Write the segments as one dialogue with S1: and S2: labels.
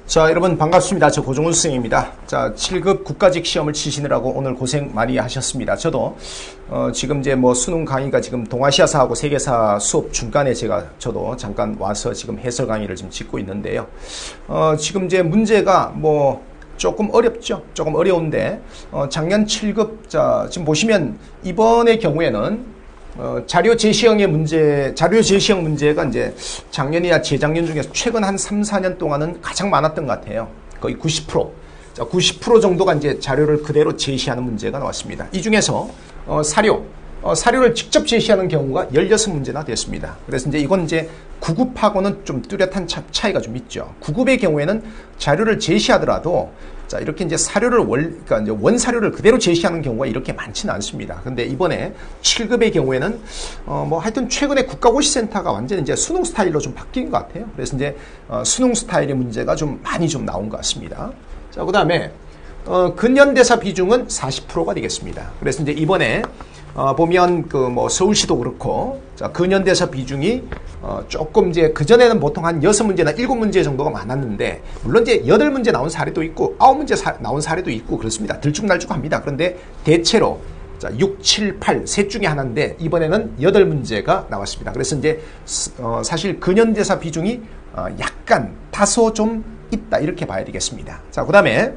S1: 자, 여러분 반갑습니다. 저 고종훈 선생님입니다. 자, 7급 국가직 시험을 치시느라고 오늘 고생 많이 하셨습니다. 저도 지금 이제 뭐 수능 강의가 지금 동아시아사하고 세계사 수업 중간에 저도 잠깐 와서 지금 해설 강의를 지금 짓고 있는데요. 지금 이제 문제가 뭐 조금 어렵죠. 조금 어려운데 작년 7급 자 지금 보시면 이번의 경우에는 자료 제시형 문제가 이제 작년이나 재작년 중에서 최근 한 3, 4년 동안은 가장 많았던 것 같아요. 거의 90%. 자, 90% 정도가 이제 자료를 그대로 제시하는 문제가 나왔습니다. 이 중에서 사료를 직접 제시하는 경우가 16문제나 됐습니다. 그래서 이건 이제 9급하고는 좀 뚜렷한 차이가 좀 있죠. 9급의 경우에는 자료를 제시하더라도 자, 이렇게 이제 그러니까 이제 원사료를 그대로 제시하는 경우가 이렇게 많지는 않습니다. 근데 이번에 7급의 경우에는, 뭐 하여튼 최근에 국가고시센터가 완전히 이제 수능 스타일로 좀 바뀐 것 같아요. 그래서 이제, 수능 스타일의 문제가 좀 많이 좀 나온 것 같습니다. 자, 그 다음에, 근현대사 비중은 40%가 되겠습니다. 그래서 이제 이번에, 보면 뭐 서울시도 그렇고, 자, 근현대사 비중이 조금 이제 그전에는 보통 한 6문제나 7문제 정도가 많았는데, 물론 이제 8문제 나온 사례도 있고 9문제 나온 사례도 있고 그렇습니다. 들쭉날쭉합니다. 그런데 대체로 자, 6, 7, 8 셋 중에 하나인데 이번에는 8문제가 나왔습니다. 그래서 이제 사실 근현대사 비중이 약간 다소 좀 있다 이렇게 봐야 되겠습니다. 자, 그다음에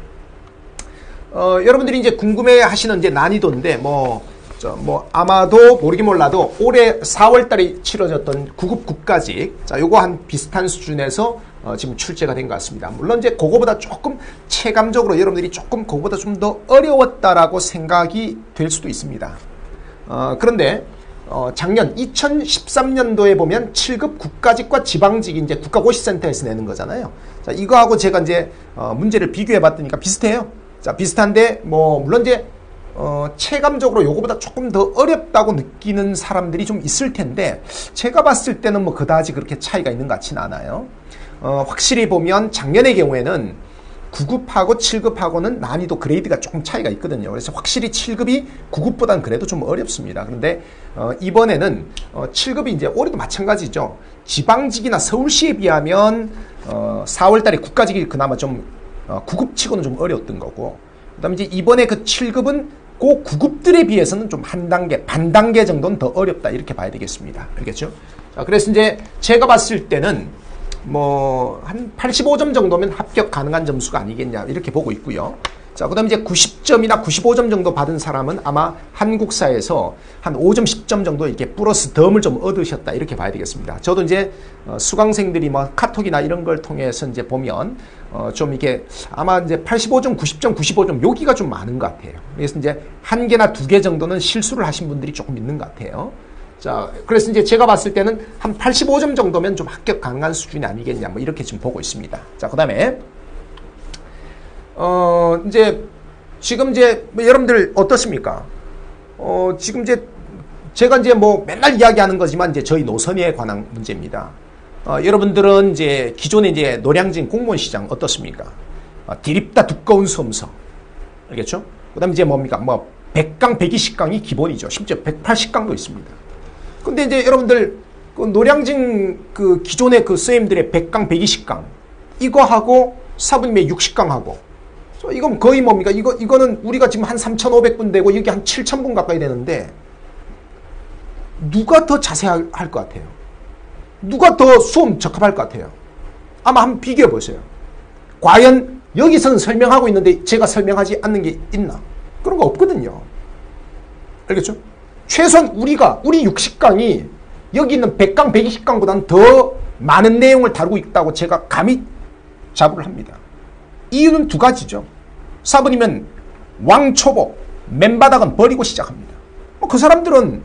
S1: 여러분들이 이제 궁금해 하시는 이제 난이도인데 뭐 아마도 모르긴 몰라도 올해 4월달에 치러졌던 9급 국가직, 자, 요거 한 비슷한 수준에서 지금 출제가 된 것 같습니다. 물론 이제 그거보다 조금 체감적으로 여러분들이 조금 그거보다 좀 더 어려웠다라고 생각이 될 수도 있습니다. 그런데 작년 2013년도에 보면 7급 국가직과 지방직이 이제 국가고시센터에서 내는 거잖아요. 자, 이거하고 제가 이제 문제를 비교해 봤더니까 비슷해요. 자, 비슷한데 뭐 물론 이제 체감적으로 요거보다 조금 더 어렵다고 느끼는 사람들이 좀 있을 텐데 제가 봤을 때는 뭐 그다지 그렇게 차이가 있는 것 같지는 않아요. 확실히 보면 작년의 경우에는 9급하고 7급하고는 난이도 그레이드가 조금 차이가 있거든요. 그래서 확실히 7급이 9급보다는 그래도 좀 어렵습니다. 그런데 이번에는 7급이 이제 올해도 마찬가지죠. 지방직이나 서울시에 비하면 4월달에 국가직이 그나마 좀 9급치고는 좀 어려웠던 거고, 그다음에 이제 이번에 그 7급은 그 9급들에 비해서는 좀 한 단계, 반 단계 정도는 더 어렵다 이렇게 봐야 되겠습니다. 알겠죠? 자, 그래서 이제 제가 봤을 때는 뭐 한 85점 정도면 합격 가능한 점수가 아니겠냐 이렇게 보고 있고요. 자, 그다음에 이제 90점이나 95점 정도 받은 사람은 아마 한국사에서 한 5점, 10점 정도 이렇게 플러스 덤을 좀 얻으셨다 이렇게 봐야 되겠습니다. 저도 이제 수강생들이 뭐 카톡이나 이런 걸 통해서 이제 보면 좀 이게 아마 이제 85점, 90점, 95점 여기가 좀 많은 것 같아요. 그래서 이제 한 개나 두 개 정도는 실수를 하신 분들이 조금 있는 것 같아요. 자, 그래서 이제 제가 봤을 때는 한 85점 정도면 좀 합격 가능한 수준이 아니겠냐 뭐 이렇게 지금 보고 있습니다. 자, 그다음에 이제, 지금 이제, 뭐 여러분들 어떻습니까? 지금 이제, 제가 이제 뭐 맨날 이야기하는 거지만 이제 저희 노선에 관한 문제입니다. 여러분들은 이제 기존에 이제 노량진 공무원 시장 어떻습니까? 디립다 두꺼운 수험서. 알겠죠? 그 다음에 이제 뭡니까? 뭐, 100강, 120강이 기본이죠. 심지어 180강도 있습니다. 근데 이제 여러분들, 그 노량진 그 기존의 그 선생님들의 100강, 120강, 이거하고 사부님의 60강하고, 이건 거의 뭡니까? 이거는 우리가 지금 한 3,500분 되고 이게 한 7,000분 가까이 되는데 누가 더 자세할 것 같아요? 누가 더 수험 적합할 것 같아요? 아마 한번 비교해 보세요. 과연 여기서는 설명하고 있는데 제가 설명하지 않는 게 있나? 그런 거 없거든요. 알겠죠? 최소한 우리 60강이 여기 있는 100강, 120강보다는 더 많은 내용을 다루고 있다고 제가 감히 자부를 합니다. 이유는 두 가지죠. 사부님은 왕초보, 맨바닥은 버리고 시작합니다. 그 사람들은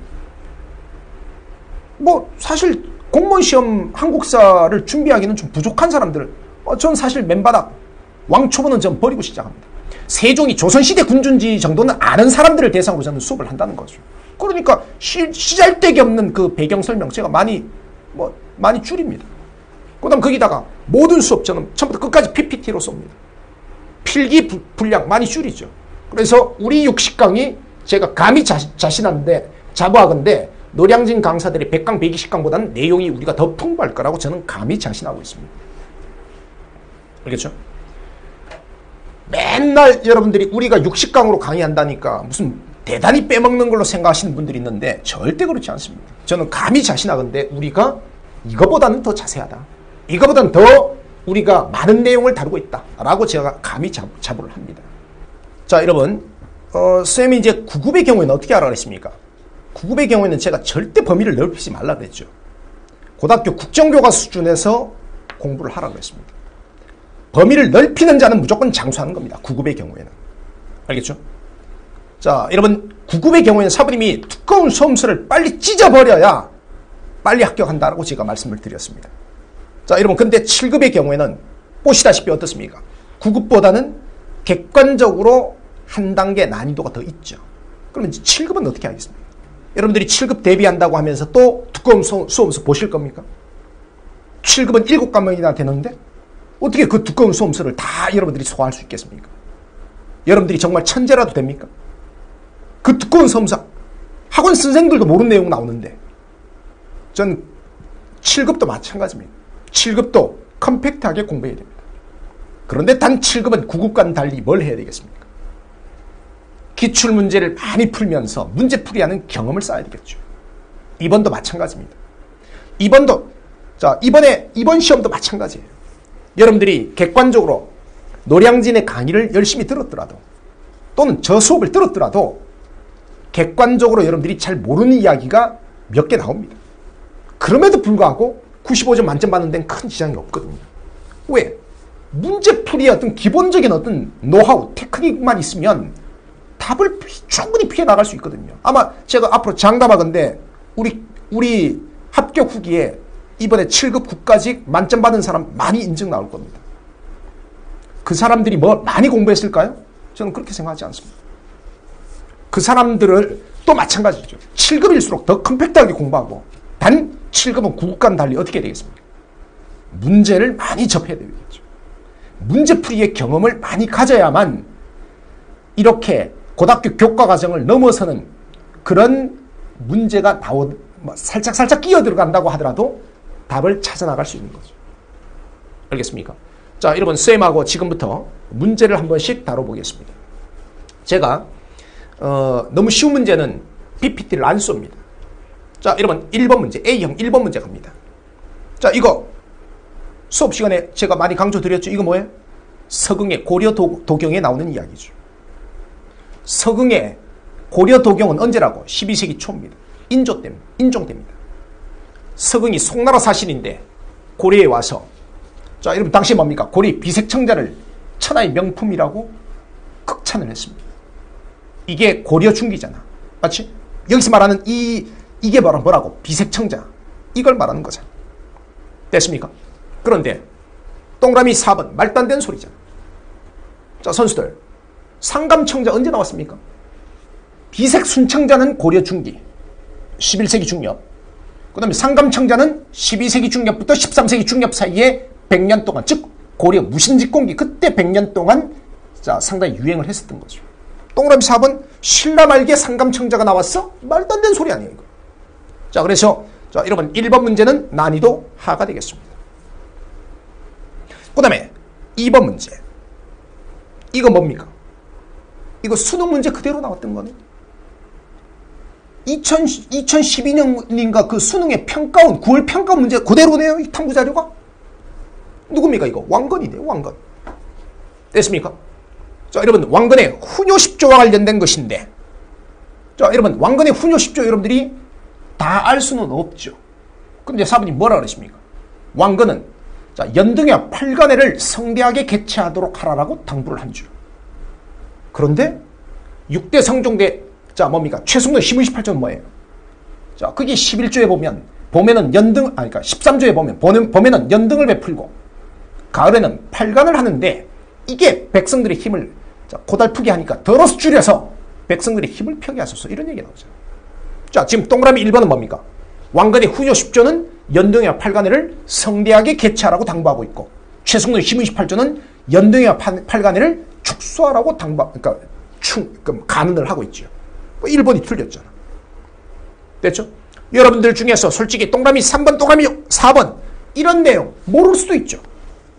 S1: 뭐 사실 공무원 시험 한국사를 준비하기는 좀 부족한 사람들, 전 사실 맨바닥, 왕초보는 전 버리고 시작합니다. 세종이 조선시대 군주인지 정도는 아는 사람들을 대상으로 저는 수업을 한다는 거죠. 그러니까 시잘데기 없는 그 배경 설명 제가 많이 줄입니다. 그 다음 거기다가 모든 수업 저는 처음부터 끝까지 PPT로 쏩니다. 필기 분량 많이 줄이죠. 그래서 우리 60강이 제가 감히 자신한데 자부하건대 노량진 강사들이 100강, 120강보다는 내용이 우리가 더 풍부할 거라고 저는 감히 자신하고 있습니다. 알겠죠? 맨날 여러분들이 우리가 60강으로 강의한다니까 무슨 대단히 빼먹는 걸로 생각하시는 분들이 있는데 절대 그렇지 않습니다. 저는 감히 자신하건대 우리가 이거보다는 더 자세하다. 이거보다는 더 우리가 많은 내용을 다루고 있다. 라고 제가 감히 자부를 합니다. 자, 여러분, 쌤이 이제 9급의 경우에는 어떻게 하라 그랬습니까? 9급의 경우에는 제가 절대 범위를 넓히지 말라 그랬죠. 고등학교 국정교과 수준에서 공부를 하라 그랬습니다. 범위를 넓히는 자는 무조건 장수하는 겁니다. 9급의 경우에는. 알겠죠? 자, 여러분, 9급의 경우에는 사부님이 두꺼운 수험서를 빨리 찢어버려야 빨리 합격한다라고 제가 말씀을 드렸습니다. 자, 여러분, 근데 7급의 경우에는 보시다시피 어떻습니까? 9급보다는 객관적으로 한 단계 난이도가 더 있죠. 그러면 7급은 어떻게 하겠습니까? 여러분들이 7급 대비한다고 하면서 또 두꺼운 수험서 보실 겁니까? 7급은 7과목이나 되는데 어떻게 그 두꺼운 수험서를 다 여러분들이 소화할 수 있겠습니까? 여러분들이 정말 천재라도 됩니까? 그 두꺼운 수험서 학원 선생들도 모르는 내용 나오는데 전 7급도 마찬가지입니다. 7급도 컴팩트하게 공부해야 됩니다. 그런데 단 7급은 9급과는 달리 뭘 해야 되겠습니까? 기출문제를 많이 풀면서 문제풀이하는 경험을 쌓아야 되겠죠. 이번도 마찬가지입니다. 이번 시험도 마찬가지예요. 여러분들이 객관적으로 노량진의 강의를 열심히 들었더라도 또는 저 수업을 들었더라도 객관적으로 여러분들이 잘 모르는 이야기가 몇 개 나옵니다. 그럼에도 불구하고 95점 만점 받는 데는 큰 지장이 없거든요. 왜? 문제풀이의 어떤 기본적인 어떤 노하우, 테크닉만 있으면 답을 충분히 피해 나갈 수 있거든요. 아마 제가 앞으로 장담하건대 우리 합격 후기에 이번에 7급 9까지 만점 받은 사람 많이 인증 나올 겁니다. 그 사람들이 뭐 많이 공부했을까요? 저는 그렇게 생각하지 않습니다. 그 사람들을 또 마찬가지죠. 7급일수록 더 컴팩트하게 공부하고 단 7급은 9급과는 달리 어떻게 되겠습니까? 문제를 많이 접해야 되겠죠. 문제풀이의 경험을 많이 가져야만 이렇게 고등학교 교과 과정을 넘어서는 그런 문제가 살짝 끼어 들어간다고 하더라도 답을 찾아나갈 수 있는 거죠. 알겠습니까? 자, 여러분, 쌤하고 지금부터 문제를 한 번씩 다뤄보겠습니다. 제가 너무 쉬운 문제는 PPT를 안 쏩니다. 자, 여러분, 1번 문제, A형 1번 문제 갑니다. 자, 이거 수업 시간에 제가 많이 강조드렸죠. 이거 뭐예요? 서경의 고려 도경에 나오는 이야기죠. 서경의 고려 도경은 언제라고? 12세기 초입니다. 인종 때입니다. 서경이 송나라 사신인데 고려에 와서, 자, 여러분 당시 뭡니까? 고려 비색청자를 천하의 명품이라고 극찬을 했습니다. 이게 고려 중기잖아. 맞지? 여기서 말하는 이게 바로 뭐라고? 비색청자. 이걸 말하는 거잖아. 됐습니까? 그런데 동그라미 4번 말도 안 되는 소리잖아. 자, 선수들, 상감청자 언제 나왔습니까? 비색순청자는 고려 중기 11세기 중엽, 그 다음에 상감청자는 12세기 중엽부터 13세기 중엽 사이에 100년 동안, 즉 고려 무신직공기 그때 100년 동안 자 상당히 유행을 했었던 거죠. 동그라미 4번 신라 말기에 상감청자가 나왔어? 말도 안 되는 소리 아니에요 이거. 자, 그래서 자, 여러분 1번 문제는 난이도 하가 되겠습니다. 그 다음에 2번 문제, 이거 뭡니까? 이거 수능 문제 그대로 나왔던 거네. 2012년인가 그 수능의 평가원, 9월 평가원 문제 그대로네요. 이 탐구 자료가. 누굽니까 이거? 왕건이네요. 왕건. 됐습니까? 자, 여러분 왕건의 훈요 10조와 관련된 것인데, 자, 여러분 왕건의 훈요 10조 여러분들이 다 알 수는 없죠. 그런데 사부님 뭐라 그러십니까? 왕건은 자, 연등야 8관회를 성대하게 개최하도록 하라라고 당부를 한 줄. 그런데 6대 성종대 자 뭡니까? 최승로 시문십팔조는 뭐예요? 자, 그게 11조에 보면은 연등, 그러니까 13조에 보면은 연등을 베풀고 가을에는 8관을 하는데 이게 백성들의 힘을 자, 고달프게 하니까 덜어서 줄여서 백성들의 힘을 펴게 하소서 이런 얘기 나오죠. 자, 지금 동그라미 1번은 뭡니까? 왕건의 훈요 10조는 연등야 8관회를 성대하게 개최하라고 당부하고 있고 최승로 시문십팔조는 연등야 8관회를 축소하라고 그러니까 간언을 하고 있죠. 1번이 틀렸잖아. 됐죠? 여러분들 중에서 솔직히 동그라미 3번, 동그라미 4번 이런 내용 모를 수도 있죠.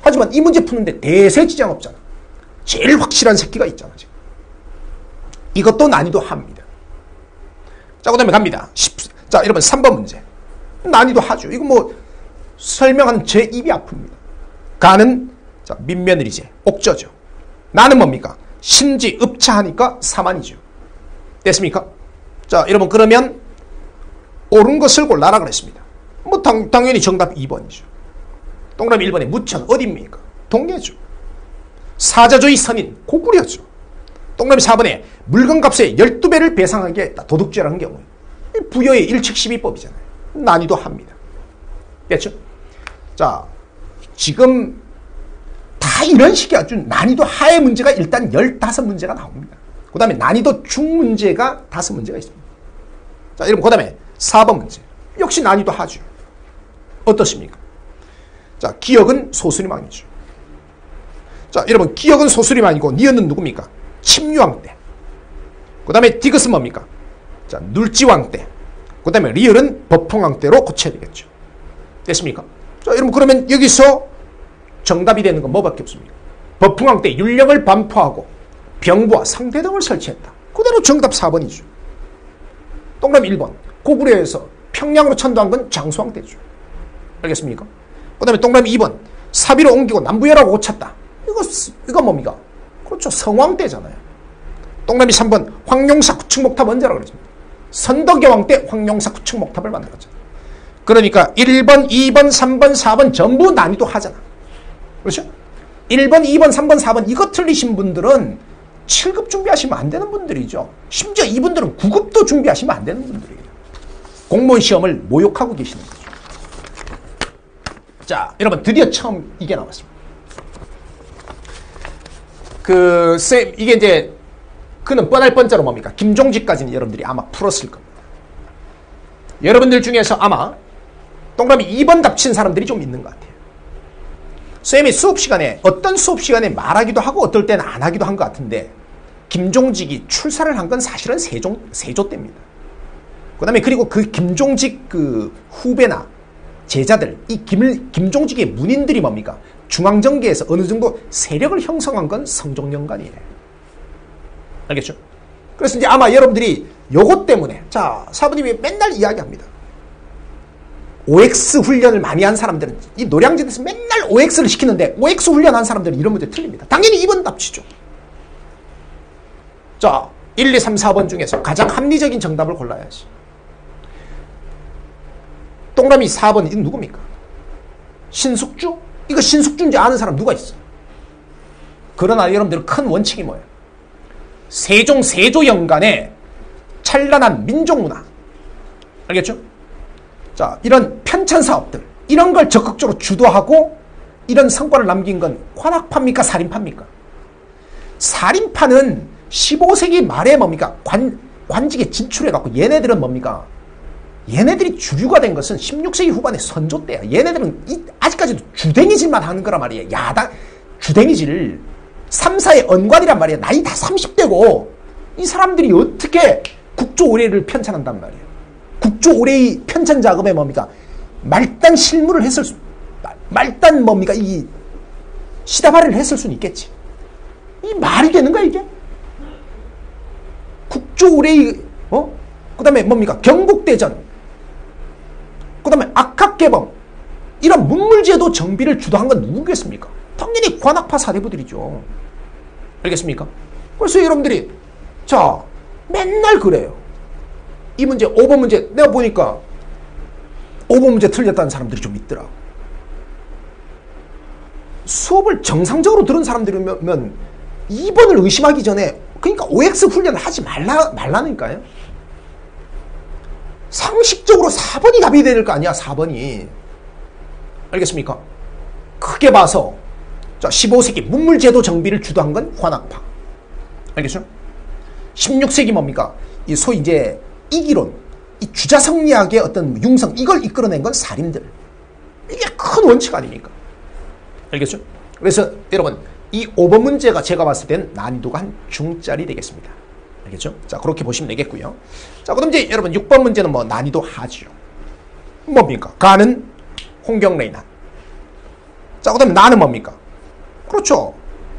S1: 하지만 이 문제 푸는데 대세 지장 없잖아. 제일 확실한 새끼가 있잖아, 지금. 이것도 난이도 하입니다. 자, 그 다음에 갑니다. 자, 여러분, 3번 문제. 난이도 하죠. 이거 뭐, 설명하는 제 입이 아픕니다. 가는, 자, 민며느리제, 옥저죠. 나는 뭡니까? 신지, 읍차하니까 사만이죠. 됐습니까? 자, 여러분, 그러면, 옳은 것을 골라라 그랬습니다. 뭐, 당연히 정답 2번이죠. 동그라미 1번에 무천, 어디입니까? 동네죠. 사자조의 선인, 고구려죠. 동그라미 4번에 물건값의 12배를 배상하게 했다. 도둑죄라는 경우. 부여의 일칙12법이잖아요. 난이도 합니다. 됐죠? 자, 지금 다 이런 식의 아주 난이도 하의 문제가 일단 15문제가 나옵니다. 그 다음에 난이도 중 문제가 5문제가 있습니다. 자, 여러분, 그 다음에 4번 문제. 역시 난이도 하죠. 어떻습니까? 자, 기억은 소수리망이죠. 자, 여러분, 기억은 소수리망이고 니은은 누굽니까? 침유왕 때. 그 다음에 디귿은 뭡니까? 자, 눌지왕 때. 그 다음에 리을은 법풍왕 때로 고쳐야 되겠죠. 됐습니까? 자, 여러분, 그러면 여기서 정답이 되는 건 뭐밖에 없습니까? 법풍왕 때 율령을 반포하고 병부와 상대등을 설치했다. 그대로 정답 4번이죠. 동그라미 1번. 고구려에서 평양으로 천도한 건 장수왕 때죠. 알겠습니까? 그 다음에 동그라미 2번. 사비로 옮기고 남부여라고 고쳤다. 이거 뭡니까? 그렇죠. 성왕 때잖아요. 동그라미 3번. 황룡사 구층목탑 언제라고 그랬습니까? 선덕여왕 때 황룡사 구층목탑을 만들었잖아. 그러니까 1번, 2번, 3번, 4번 전부 난이도 하잖아. 그렇죠? 1번, 2번, 3번, 4번 이거 틀리신 분들은 7급 준비하시면 안 되는 분들이죠. 심지어 이분들은 9급도 준비하시면 안 되는 분들이에요. 공무원 시험을 모욕하고 계시는 거죠. 자, 여러분 드디어 처음 이게 나왔습니다. 이게 이제 그는 뻔할 뻔자로 뭡니까? 김종직까지는 여러분들이 아마 풀었을 겁니다. 여러분들 중에서 아마 동그라미 2번 답친 사람들이 좀 있는 것 같아요. 쌤이 수업시간에 어떤 수업시간에 말하기도 하고 어떨 때는 안 하기도 한 것 같은데 김종직이 출사를 한 건 사실은 세조 때입니다. 그 다음에 그리고 그 김종직 그 후배나 제자들 이 김종직의 문인들이 뭡니까? 중앙정계에서 어느 정도 세력을 형성한 건 성종연간이에요. 알겠죠? 그래서 이제 아마 여러분들이 요것 때문에 자 사부님이 맨날 이야기합니다. OX 훈련을 많이 한 사람들은 이 노량진에서 맨날 OX를 시키는데 OX 훈련한 사람들은 이런 문제 틀립니다. 당연히 2번 답지죠. 자 1, 2, 3, 4번 중에서 가장 합리적인 정답을 골라야지. 동그라미 4번 이건 누굽니까? 신숙주? 이거 신숙주인지 아는 사람 누가 있어? 그러나 여러분들 큰 원칙이 뭐예요? 세종 세조 연간에 찬란한 민족문화 알겠죠? 자 이런 편찬 사업들 이런 걸 적극적으로 주도하고 이런 성과를 남긴 건 관악파입니까? 살인파입니까? 살인파는 15세기 말에 뭡니까? 관직에 진출해갖고 얘네들은 뭡니까? 얘네들이 주류가 된 것은 16세기 후반에 선조 때야. 얘네들은 아직까지도 주댕이질만 하는 거란 말이에요. 야당 주댕이질 3사의 언관이란 말이에요. 나이 다 30대고 이 사람들이 어떻게 국조 올해를 편찬한단 말이에요. 국조 올해의 편찬 작업에 뭡니까? 말단 실무를 했을 수 말단 뭡니까? 이 시다발이를 했을 수는 있겠지. 이 말이 되는 거야 이게? 국조 올해의 그 다음에 뭡니까? 경국대전 그 다음에 악학개범 이런 문물제도 정비를 주도한 건 누구겠습니까? 당연히 관악파 사대부들이죠. 알겠습니까? 그래서 여러분들이 자 맨날 그래요. 이 문제 5번 문제 내가 보니까 5번 문제 틀렸다는 사람들이 좀 있더라. 수업을 정상적으로 들은 사람들이면 2번을 의심하기 전에 그러니까 OX 훈련을 하지 말라니까요. 상식적으로 4번이 답이 될 거 아니야. 4번이. 알겠습니까? 크게 봐서 자 15세기 문물제도 정비를 주도한 건 관악파. 알겠죠? 16세기 뭡니까? 이 소위 이제 이기론, 이 주자성리학의 어떤 융성 이걸 이끌어낸 건 살인들. 이게 큰 원칙 아닙니까? 알겠죠? 그래서 여러분 이 5번 문제가 제가 봤을 땐 난이도가 한 중짜리 되겠습니다. 알겠죠? 자 그렇게 보시면 되겠고요. 자 그럼 이제 여러분 6번 문제는 뭐 난이도 하죠. 뭡니까? 가는 홍경레이난. 자, 그 다음에 나는 뭡니까? 그렇죠.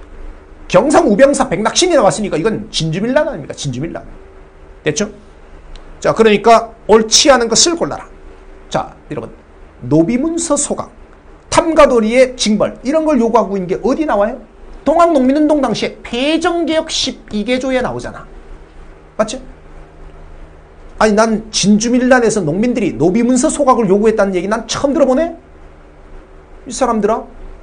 S1: 경상우병사 백낙신이 나왔으니까 이건 진주밀란 아닙니까? 진주밀란. 됐죠? 자, 그러니까 옳지 않은 것을 골라라. 자, 여러분, 노비문서 소각, 탐가도리의 징벌, 이런 걸 요구하고 있는 게 어디 나와요? 동학농민운동 당시에 폐정개혁 12개조에 나오잖아. 맞지? 아니, 난 진주밀란에서 농민들이 노비문서 소각을 요구했다는 얘기 난 처음 들어보네? 이 사람들아,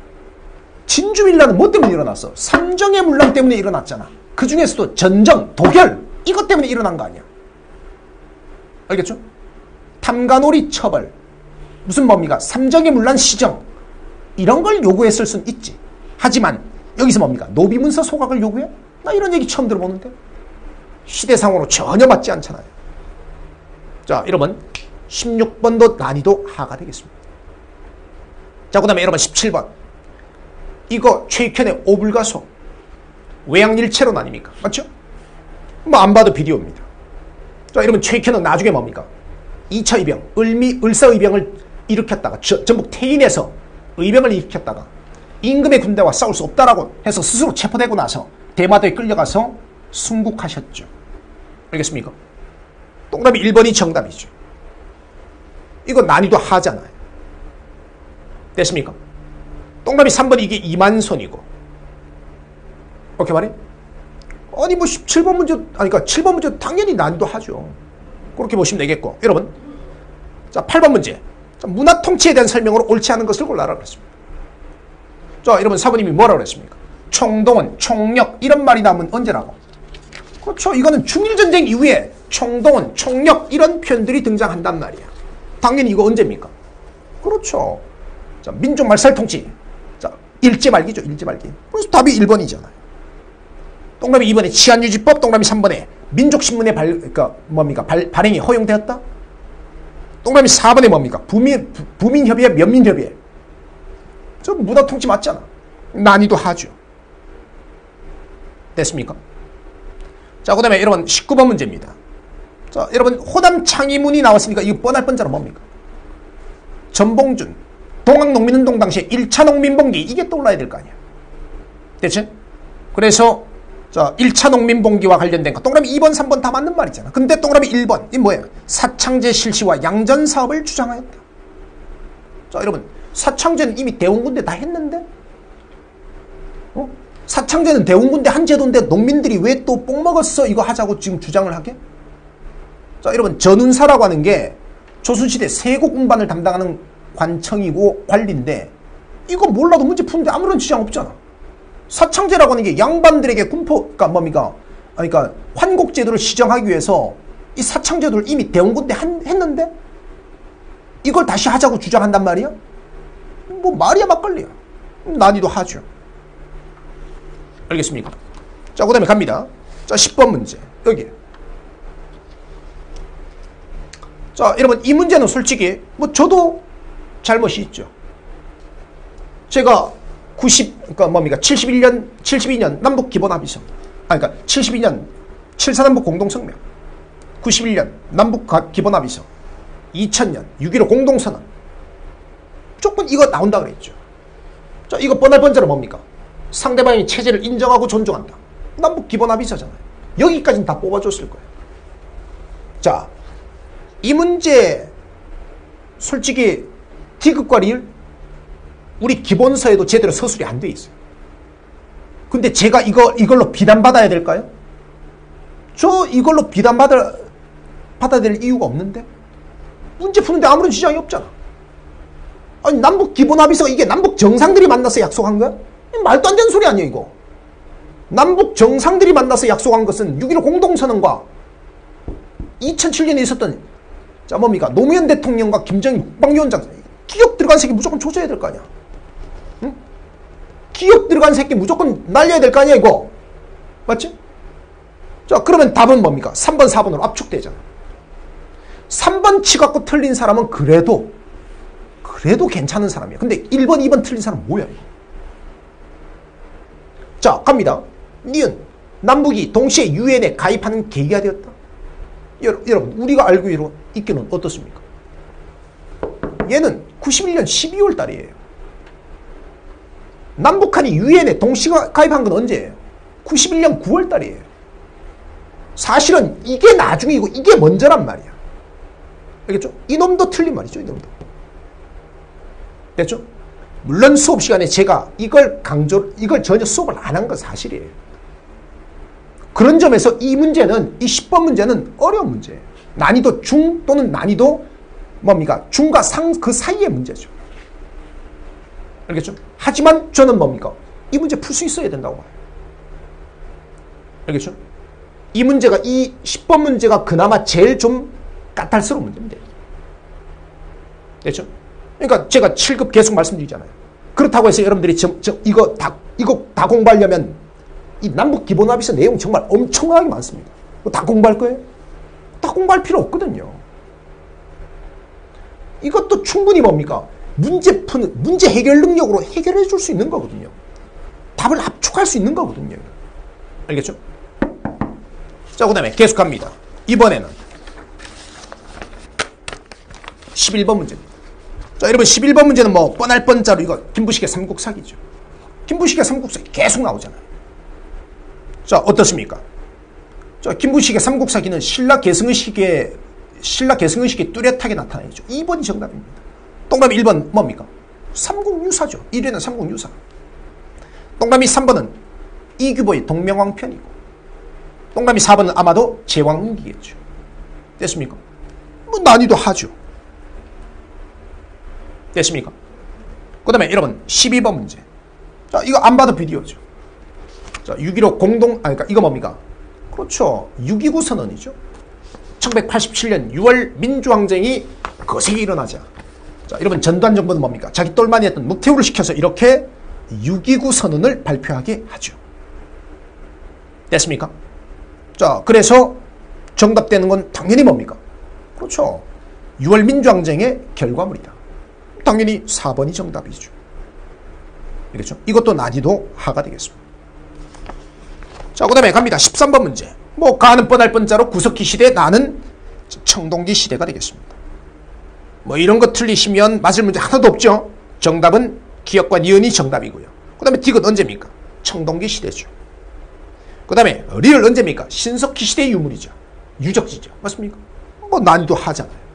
S1: 진주밀란은 뭐 때문에 일어났어? 삼정의 문란 때문에 일어났잖아. 그 중에서도 전정, 도결, 이것 때문에 일어난 거 아니야. 알겠죠? 탐가놀이 처벌, 무슨 뭡니까? 삼정의 문란 시정, 이런 걸 요구했을 순 있지. 하지만 여기서 뭡니까? 노비문서 소각을 요구해? 나 이런 얘기 처음 들어보는데. 시대상으로 전혀 맞지 않잖아요. 자, 여러분 16번도 난이도 하가 되겠습니다. 자, 그 다음에 여러분 17번, 이거 최익현의 오불가소 외양일체론 아닙니까? 맞죠? 뭐 안 봐도 비디오입니다. 자, 여러분 최익현은 나중에 뭡니까? 2차 의병, 을사의병을 일으켰다가 전북 태인에서 의병을 일으켰다가 임금의 군대와 싸울 수 없다라고 해서 스스로 체포되고 나서 대마도에 끌려가서 순국하셨죠. 알겠습니까? 동답이 1번이 정답이죠. 이거 난이도 하잖아요. 됐습니까? 동답이 3번, 이게 이만손이고. 오케이 말이? 아니 뭐 17번 문제, 아니 그러니까 7번 문제 당연히 난이도 하죠. 그렇게 보시면 되겠고. 여러분, 자 8번 문제, 자, 문화 통치에 대한 설명으로 옳지 않은 것을 골라라 그랬습니다. 자, 여러분 사부님이 뭐라고 그랬습니까? 총동원, 총력, 이런 말이 나오면 언제라고? 그렇죠. 이거는 중일전쟁 이후에 총동원, 총력, 이런 표현들이 등장한단 말이야. 당연히 이거 언제입니까? 그렇죠. 자, 민족 말살 통치. 자, 일제말기죠. 일제말기. 그래서 답이 1번이잖아요. 동그라미 2번에 치안유지법, 동그라미 3번에 민족신문의 발행이 허용되었다. 동그라미 4번에 뭡니까? 부민협의회, 면민협의회. 저 문화통치 맞잖아. 난이도 하죠. 됐습니까? 자, 그 다음에 여러분 19번 문제입니다. 자, 여러분 호남 창의문이 나왔으니까 이거 뻔할 뻔자는 뭡니까? 전봉준, 동학농민운동 당시에 1차 농민봉기, 이게 떠올라야 될 거 아니야. 됐지? 그래서 자, 1차 농민봉기와 관련된 거 동그라미 2번, 3번 다 맞는 말이잖아. 근데 동그라미 1번, 이 뭐예요? 사창제 실시와 양전사업을 주장하였다. 자, 여러분 사창제는 이미 대원군대 다 했는데? 사창제는 대원군대 한 제도인데 농민들이 왜 또 뽕 먹었어 이거 하자고 지금 주장을 하게? 자, 여러분 전운사라고 하는 게 조선시대 세곡 운반을 담당하는 관청이고 관리인데 이거 몰라도 문제 푸는데 아무런 지장 없잖아. 사창제라고 하는 게 양반들에게 군포, 그러니까 환곡제도를 시정하기 위해서 이 사창제도를 이미 대원군대 했는데 이걸 다시 하자고 주장한단 말이야? 뭐 말이야 막걸리야. 난이도 하죠. 알겠습니까? 자, 그 다음에 갑니다. 자, 10번 문제. 여기. 자, 여러분 이 문제는 솔직히 뭐 저도 잘못이 있죠. 제가 72년 남북 기본합의서, 그러니까 72년 7.4남북 공동성명, 91년 남북 기본합의서, 2000년 6.15 공동선언, 무조건 이거 나온다 그랬죠. 자, 이거 뻔할 뻔자로 뭡니까? 상대방의 체제를 인정하고 존중한다. 남북 기본합의서잖아요. 여기까지는 다 뽑아줬을 거예요. 자, 이 문제 솔직히 D급과 리을 우리 기본서에도 제대로 서술이 안 돼 있어요. 근데 제가 이걸로 비난받아야 될까요? 저 이걸로 비난받아야 될 이유가 없는데? 문제 푸는데 아무런 지장이 없잖아. 아니, 남북 기본합의서가 이게 남북 정상들이 만나서 약속한 거야? 말도 안 되는 소리 아니야, 이거. 남북 정상들이 만나서 약속한 것은 6.15 공동선언과 2007년에 있었던, 자, 뭡니까? 노무현 대통령과 김정일 국방위원장, 기억 들어간 새끼 무조건 조져야 될 거 아니야. 응? 기억 들어간 새끼 무조건 날려야 될 거 아니야, 이거. 맞지? 자, 그러면 답은 뭡니까? 3번, 4번으로 압축되잖아. 3번 치갖고 틀린 사람은 그래도 괜찮은 사람이야. 근데 1번, 2번 틀린 사람은 뭐야, 이거? 자, 갑니다. 니은, 남북이 동시에 유엔에 가입하는 계기가 되었다. 여러분, 우리가 알고 있기는 어떻습니까? 얘는 91년 12월 달이에요. 남북한이 유엔에 동시가 가입한 건 언제예요? 91년 9월 달이에요. 사실은 이게 나중이고 이게 먼저란 말이야. 알겠죠? 이놈도 틀린 말이죠. 이놈도. 됐죠? 물론 수업 시간에 제가 이걸 전혀 수업을 안 한 건 사실이에요. 그런 점에서 이 문제는, 이 10번 문제는 어려운 문제예요. 난이도 중 또는 난이도 뭡니까? 중과 상 그 사이의 문제죠. 알겠죠? 하지만 저는 뭡니까? 이 문제 풀 수 있어야 된다고 봐요. 알겠죠? 이 문제가, 이 10번 문제가 그나마 제일 좀 까탈스러운 문제입니다. 됐죠? 그러니까 제가 7급 계속 말씀드리잖아요. 그렇다고 해서 여러분들이 이거 다 공부하려면 이 남북 기본합의서 내용 정말 엄청나게 많습니다. 다 공부할 거예요? 다 공부할 필요 없거든요. 이것도 충분히 뭡니까? 문제 해결 능력으로 해결해 줄 수 있는 거거든요. 답을 압축할 수 있는 거거든요. 알겠죠? 자, 그 다음에 계속합니다. 이번에는 11번 문제입니다. 자, 여러분 11번 문제는 뭐 뻔할 뻔자로 이거 김부식의 삼국사기죠. 김부식의 삼국사기 계속 나오잖아요. 자, 어떻습니까? 자, 김부식의 삼국사기는 신라 계승의 시기에 뚜렷하게 나타나죠. 2번이 정답입니다. 동그라미 1번 뭡니까? 삼국유사죠. 1위는 삼국유사. 동그라미 3번은 이규보의 동명왕편이고, 동그라미 4번은 아마도 제왕응기겠죠. 됐습니까? 뭐 난이도 하죠. 됐습니까? 그 다음에 여러분 12번 문제. 자, 이거 안 봐도 비디오죠. 자, 6.15 그러니까 이거 뭡니까? 그렇죠. 6.29 선언이죠. 1987년 6월 민주항쟁이 거세게 일어나자. 자, 여러분 전두환 정부는 뭡니까? 자기 똘마니 했던 무태우를 시켜서 이렇게 6.29 선언을 발표하게 하죠. 됐습니까? 자, 그래서 정답되는 건 당연히 뭡니까? 그렇죠. 6월 민주항쟁의 결과물이다. 당연히 4번이 정답이죠. 알겠죠? 이것도 난이도 하가 되겠습니다. 자, 그 다음에 갑니다. 13번 문제. 뭐 가는 뻔할 뻔자로 구석기 시대, 나는 청동기 시대가 되겠습니다. 뭐 이런 거 틀리시면 맞을 문제 하나도 없죠. 정답은 기역과 니은이 정답이고요. 그 다음에 딕은 언제입니까? 청동기 시대죠. 그 다음에 리을 언제입니까? 신석기 시대의 유물이죠. 유적지죠. 맞습니까? 뭐 난이도 하잖아요.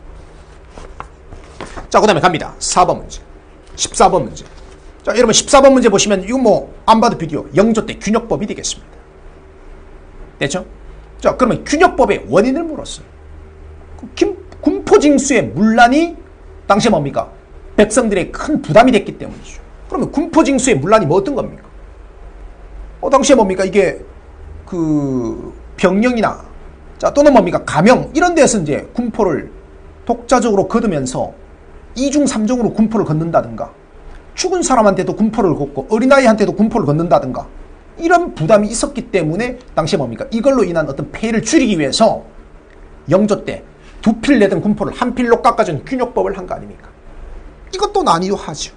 S1: 자, 그 다음에 갑니다. 4번 문제. 14번 문제. 자, 여러분 14번 문제 보시면 이거 뭐 안 봐도 비디오 영조 때 균역법이 되겠습니다. 됐죠? 자, 그러면 균역법의 원인을 물었어요. 군포징수의 문란이 당시에 뭡니까? 백성들의 큰 부담이 됐기 때문이죠. 그러면 군포징수의 문란이 뭐 어떤 겁니까? 당시에 뭡니까? 이게 그 병령이나 자, 또는 뭡니까? 가명 이런 데서 이제 군포를 독자적으로 거두면서 2중 3중으로 군포를 걷는다든가, 죽은 사람한테도 군포를 걷고 어린아이한테도 군포를 걷는다든가, 이런 부담이 있었기 때문에 당시에 뭡니까? 이걸로 인한 어떤 폐해를 줄이기 위해서 영조 때 2필 내던 군포를 1필로 깎아준 균역법을 한 거 아닙니까? 이것도 난이도 하죠.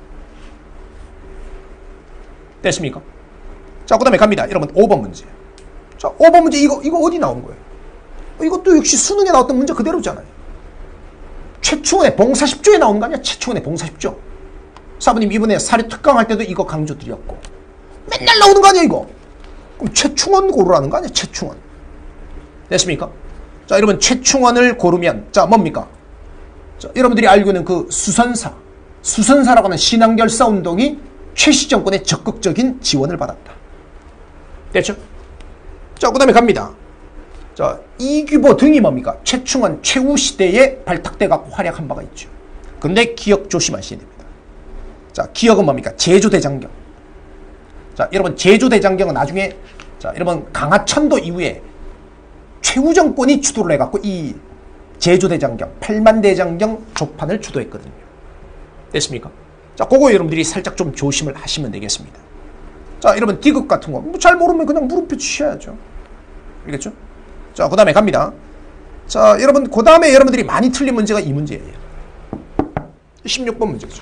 S1: 됐습니까? 자, 그 다음에 갑니다. 여러분 5번 문제. 자, 5번 문제 이거 어디 나온 거예요? 이것도 역시 수능에 나왔던 문제 그대로잖아요. 최충원의 봉사십조에 나온 거 아니야? 최충원의 봉사십조. 사부님 이번에 사립특강 할 때도 이거 강조드렸고 맨날 나오는 거 아니야 이거? 그럼 최충원 고르라는 거 아니야? 최충원. 됐습니까? 자, 여러분 최충원을 고르면 자 뭡니까? 자, 여러분들이 알고 있는 그 수선사라고 하는 신앙결사 운동이 최씨 정권의 적극적인 지원을 받았다. 됐죠? 자, 그 다음에 갑니다. 자, 이규보 등이 뭡니까? 최충원 최후 시대에 발탁돼갖고 활약한 바가 있죠. 그런데 기억 조심하셔야 됩니다. 자, 기억은 뭡니까? 제주대장경. 자, 여러분 제주대장경은 나중에 자, 여러분 강화천도 이후에 최후 정권이 주도를 해갖고 이 제주대장경, 8만대장경 조판을 주도했거든요. 됐습니까? 자, 그거 여러분들이 살짝 좀 조심을 하시면 되겠습니다. 자, 여러분 디귿 같은 거 뭐 잘 모르면 그냥 물음표 주셔야죠. 알겠죠? 자, 그 다음에 갑니다. 자, 여러분 그 다음에 여러분들이 많이 틀린 문제가 이 문제예요. 16번 문제죠.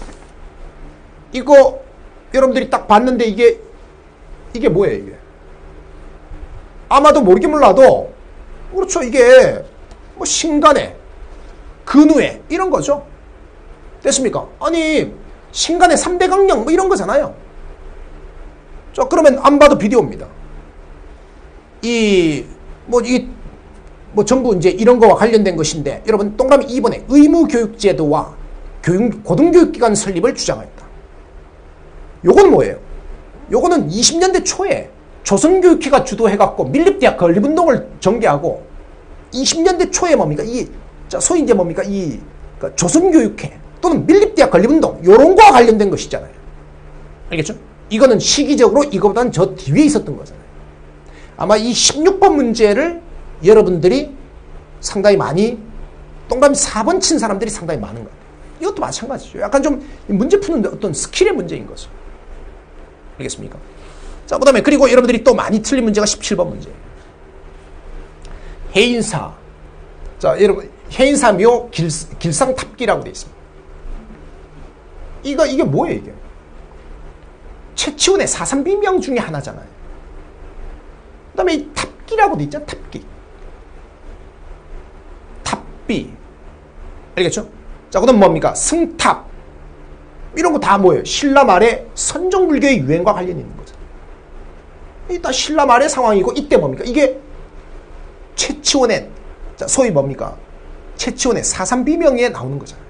S1: 이거 여러분들이 딱 봤는데 이게 뭐예요 이게? 아마도 모르긴 몰라도 그렇죠. 이게 뭐 신간에 근우에 이런 거죠. 됐습니까? 아니 신간의 3대 강령 뭐 이런 거잖아요. 자, 그러면 안 봐도 비디오입니다. 전부 이제 이런 거와 관련된 것인데, 여러분, 동그라미 2번에 의무교육제도와 고등교육기관 설립을 주장했다. 요건 뭐예요? 요거는 20년대 초에 조선교육회가 주도해갖고 밀립대학 건립운동을 전개하고 20년대 초에 뭡니까? 소위 이제 뭡니까? 그러니까 조선교육회 또는 밀립대학 건립운동, 요런 거와 관련된 것이잖아요. 알겠죠? 이거는 시기적으로 이거보다는 저 뒤에 있었던 거잖아요. 아마 이 16번 문제를 여러분들이 상당히 많이, 동그라미 4번 친 사람들이 상당히 많은 것 같아요. 이것도 마찬가지죠. 약간 좀 문제 푸는 어떤 스킬의 문제인 거죠. 알겠습니까? 자, 그 다음에, 그리고 여러분들이 또 많이 틀린 문제가 17번 문제예요. 해인사. 자, 여러분, 해인사묘 길상탑기라고 되어 있습니다. 이게 뭐예요, 이게? 최치원의 사삼비명 중에 하나잖아요. 그 다음에 이 탑기라고 되어 있잖아요, 탑기. 탑비. 알겠죠? 자, 그 다음 뭡니까? 승탑. 이런 거 다 뭐예요? 신라 말의 선종불교의 유행과 관련이 있는 거죠. 이따 신라 말의 상황이고, 이때 뭡니까? 이게 최치원의, 소위 뭡니까? 최치원의 사삼비명에 나오는 거잖아요.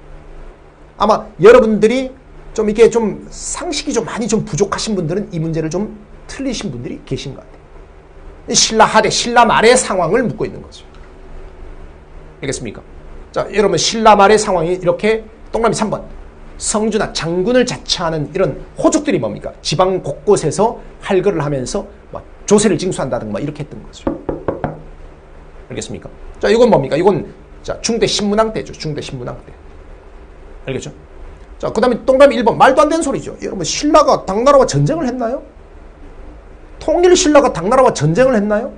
S1: 아마 여러분들이 좀 이게 좀 상식이 좀 많이 좀 부족하신 분들은 이 문제를 좀 틀리신 분들이 계신 것 같아요. 신라 하대, 신라 말의 상황을 묻고 있는 거죠. 알겠습니까? 자, 여러분, 신라 말의 상황이 이렇게, 동그라미 3번. 성주나 장군을 자처하는 이런 호족들이 뭡니까? 지방 곳곳에서 할거를 하면서 막 조세를 징수한다든가 막 이렇게 했던 거죠. 알겠습니까? 자, 이건 뭡니까? 이건, 자, 중대 신문왕 때죠. 중대 신문왕 때. 알겠죠? 자, 그 다음에 동그라미 1번. 말도 안 되는 소리죠. 여러분, 신라가 당나라와 전쟁을 했나요? 통일 신라가 당나라와 전쟁을 했나요?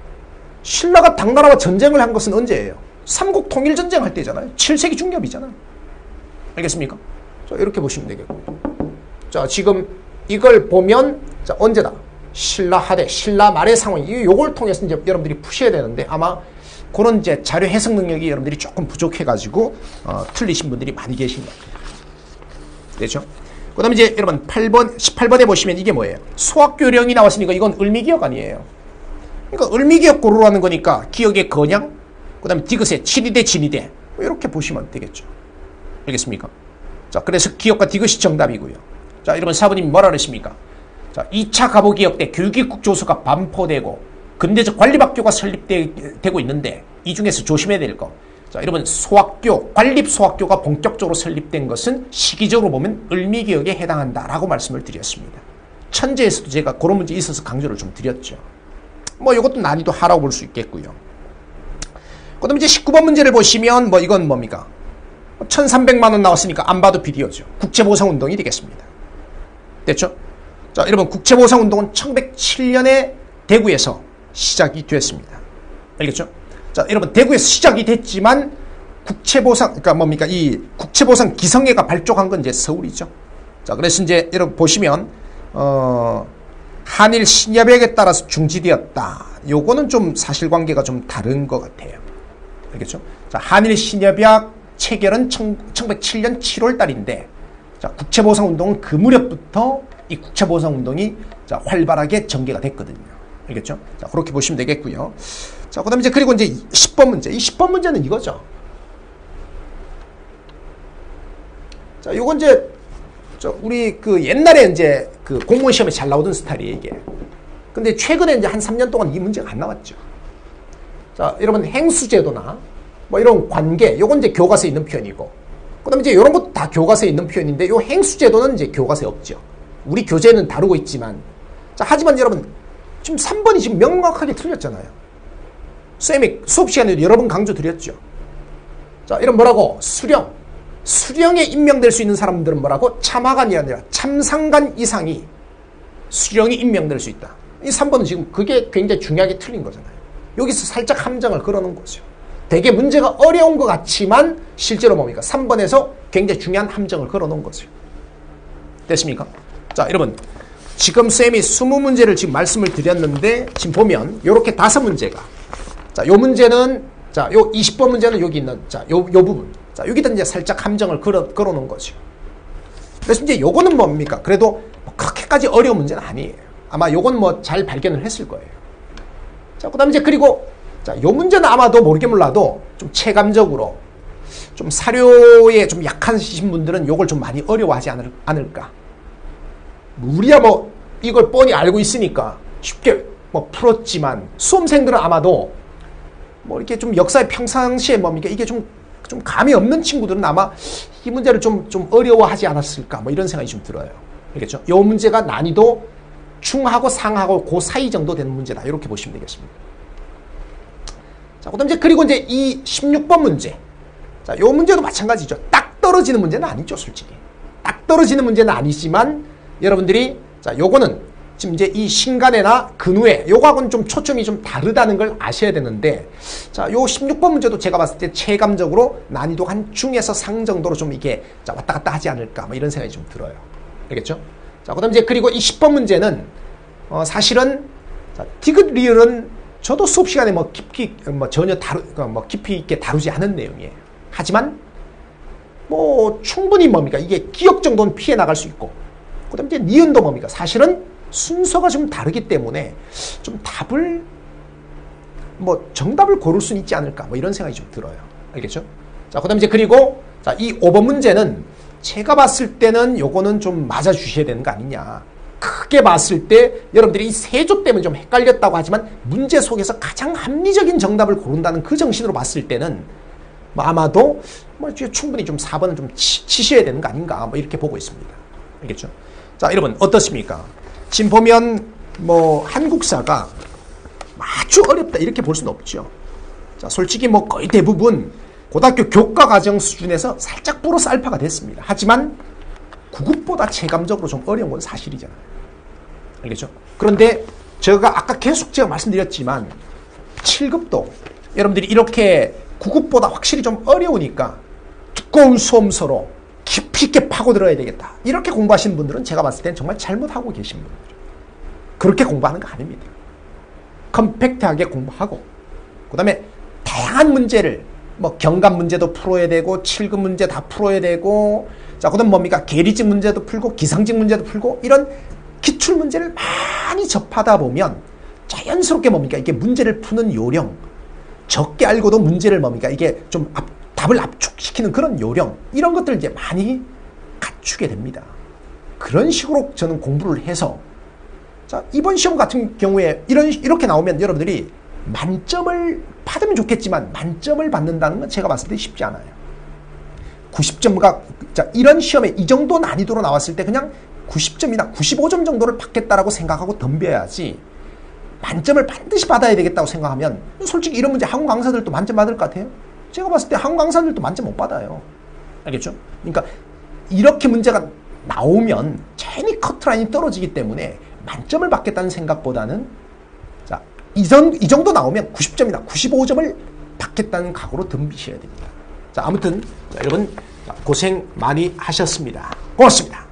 S1: 신라가 당나라와 전쟁을 한 것은 언제예요? 삼국 통일 전쟁 할 때잖아요. 7세기 중엽이잖아요. 알겠습니까? 자, 이렇게 보시면 되겠고. 자, 지금 이걸 보면, 자, 언제다? 신라 하대, 신라 말의 상황. 요걸 통해서 이제 여러분들이 푸셔야 되는데, 아마 그런 이제 자료 해석 능력이 여러분들이 조금 부족해가지고, 틀리신 분들이 많이 계신 것 같아요. 됐죠? 그 다음에 이제 여러분 18번에 보시면 이게 뭐예요? 소학교령이 나왔으니까 이건 을미기역 아니에요. 그러니까 을미기역 고르라는 거니까 기역의 건양, 그 다음에 디귿의 친위대, 진위대. 이렇게 보시면 되겠죠. 알겠습니까? 자, 그래서 기역과 디귿이 정답이고요. 자, 여러분 4번님이 뭐라 그러십니까? 자, 2차 갑오기역 때 교육입국 조서가 반포되고 근대적 관립학교가 설립되고 있는데 이 중에서 조심해야 될 거. 자, 여러분 소학교, 관립소학교가 본격적으로 설립된 것은 시기적으로 보면 을미기역에 해당한다라고 말씀을 드렸습니다. 천재에서도 제가 그런 문제 있어서 강조를 좀 드렸죠. 뭐 이것도 난이도 하라고 볼 수 있겠고요. 그 다음에 이제 19번 문제를 보시면 뭐 이건 뭡니까? 1,300만 원 나왔으니까 안 봐도 비디오죠. 국채보상운동이 되겠습니다. 됐죠? 자, 여러분 국채보상운동은 1907년에 대구에서 시작이 됐습니다. 알겠죠? 자, 여러분 대구에서 시작이 됐지만 국채보상, 그러니까 뭡니까? 이 국채보상 기성회가 발족한 건 이제 서울이죠. 자, 그래서 이제 여러분 보시면 한일 신협약에 따라서 중지되었다. 요거는 좀 사실관계가 좀 다른 것 같아요. 알겠죠? 자, 한일 신협약 체결은 1907년 7월 달인데, 자, 국채보상운동은 그 무렵부터 이 국채보상운동이 자, 활발하게 전개가 됐거든요. 알겠죠? 자, 그렇게 보시면 되겠고요. 자, 그 다음에 이제 그리고 이제 10번 문제. 이 10번 문제는 이거죠. 자, 요건 이제, 우리 그 옛날에 이제 그 공무원 시험에 잘 나오던 스타일이에요, 이게. 근데 최근에 이제 한 3년 동안 이 문제가 안 나왔죠. 자, 여러분 행수제도나 뭐 이런 관계, 요건 이제 교과서에 있는 표현이고, 그 다음에 이제 이런 것도 다 교과서에 있는 표현인데, 요 행수제도는 이제 교과서에 없죠. 우리 교재는 다루고 있지만, 자, 하지만 여러분, 지금 3번이 지금 명확하게 틀렸잖아요. 쌤이 수업 시간에도 여러 번 강조 드렸죠. 자, 이런 뭐라고? 수령에 임명될 수 있는 사람들은 뭐라고? 참하관이 아니라 참상관 이상이 수령에 임명될 수 있다. 이 3번은 지금 그게 굉장히 중요하게 틀린 거잖아요. 여기서 살짝 함정을 걸어놓은 거죠. 되게 문제가 어려운 것 같지만 실제로 뭡니까? 3번에서 굉장히 중요한 함정을 걸어놓은 거죠. 됐습니까? 자, 여러분 지금 쌤이 20문제를 지금 말씀을 드렸는데 지금 보면 요렇게 5문제가, 자, 요 문제는, 자, 요 20번 문제는 여기 있는, 자, 요 부분. 자, 여기다 이제 살짝 함정을 걸어놓은 거죠. 그래서 이제 요거는 뭡니까? 그래도 뭐 그렇게 그렇게까지 어려운 문제는 아니에요. 아마 요건 뭐 잘 발견을 했을 거예요. 자, 그 다음에 이제 그리고, 자, 요 문제는 아마도 모르게 몰라도 좀 체감적으로 좀 사료에 좀 약하신 분들은 요걸 좀 많이 어려워하지 않을까. 우리야 뭐 이걸 뻔히 알고 있으니까 쉽게 뭐 풀었지만 수험생들은 아마도 뭐 이렇게 좀 역사의 평상시에 뭡니까 이게 좀 감이 없는 친구들은 아마 이 문제를 좀 어려워하지 않았을까 뭐 이런 생각이 좀 들어요. 알겠죠? 이 문제가 난이도 중하고 상하고 그 사이 정도 되는 문제다. 이렇게 보시면 되겠습니다. 자, 그다음 이제 그리고 이제 이 16번 문제. 자, 이 문제도 마찬가지죠. 딱 떨어지는 문제는 아니죠, 솔직히. 딱 떨어지는 문제는 아니지만 여러분들이 자, 요거는 지금 이제 이 신간에나 근후에 요거하고는 좀 초점이 좀 다르다는 걸 아셔야 되는데 자, 요 16번 문제도 제가 봤을 때 체감적으로 난이도가 한 중에서 상 정도로 좀 이게 자, 왔다 갔다 하지 않을까 뭐 이런 생각이 좀 들어요. 알겠죠? 자, 그다음 이제 그리고 이 10번 문제는 사실은 자, 디귿 리을은 저도 수업 시간에 뭐 깊이 뭐 전혀 깊이 있게 다루지 않은 내용이에요. 하지만 뭐 충분히 뭡니까 이게 기억 정도는 피해 나갈 수 있고 그다음 이제 니은도 뭡니까 사실은 순서가 좀 다르기 때문에 좀 답을 뭐 정답을 고를 수는 있지 않을까 뭐 이런 생각이 좀 들어요. 알겠죠? 자, 그다음 이제 그리고 자, 이 5번 문제는 제가 봤을 때는 요거는 좀 맞아 주셔야 되는 거 아니냐. 크게 봤을 때 여러분들이 이 세조 때문에 좀 헷갈렸다고 하지만 문제 속에서 가장 합리적인 정답을 고른다는 그 정신으로 봤을 때는 뭐 아마도 뭐 충분히 좀 4번은 좀 치셔야 되는 거 아닌가 뭐 이렇게 보고 있습니다. 알겠죠? 자, 여러분 어떻습니까? 지금 보면 뭐 한국사가 아주 어렵다 이렇게 볼 수는 없죠. 자, 솔직히 뭐 거의 대부분 고등학교 교과과정 수준에서 살짝 플러스 알파가 됐습니다. 하지만 9급보다 체감적으로 좀 어려운 건 사실이잖아요. 알겠죠? 그런데 제가 아까 계속 제가 말씀드렸지만 7급도 여러분들이 이렇게 9급보다 확실히 좀 어려우니까 두꺼운 수험서로 깊이 있게 파고들어야 되겠다. 이렇게 공부하시는 분들은 제가 봤을 땐 정말 잘못하고 계신 분들이죠. 그렇게 공부하는 거 아닙니다. 컴팩트하게 공부하고 그 다음에 다양한 문제를 뭐 경감 문제도 풀어야 되고 7급 문제 다 풀어야 되고 자, 그다음 뭡니까? 계리직 문제도 풀고 기상직 문제도 풀고 이런 기출 문제를 많이 접하다 보면 자연스럽게 뭡니까? 이게 문제를 푸는 요령 적게 알고도 문제를 뭡니까? 이게 좀 답을 압축시키는 그런 요령 이런 것들 이제 많이 갖추게 됩니다. 그런 식으로 저는 공부를 해서 자, 이번 시험 같은 경우에 이렇게 나오면 여러분들이 만점을 받으면 좋겠지만 만점을 받는다는 건 제가 봤을 때 쉽지 않아요. 90점과 자, 이런 시험에 이 정도 난이도로 나왔을 때 그냥 90점이나 95점 정도를 받겠다라고 생각하고 덤벼야지 만점을 반드시 받아야 되겠다고 생각하면 솔직히 이런 문제 학원 강사들도 만점 받을 것 같아요? 제가 봤을 때 학원 강사들도 만점 못 받아요. 알겠죠? 그러니까 이렇게 문제가 나오면 괜히 커트라인이 떨어지기 때문에 만점을 받겠다는 생각보다는 자, 이 정도 나오면 90점이나 95점을 받겠다는 각오로 덤비셔야 됩니다. 자, 아무튼 자, 여러분 고생 많이 하셨습니다. 고맙습니다.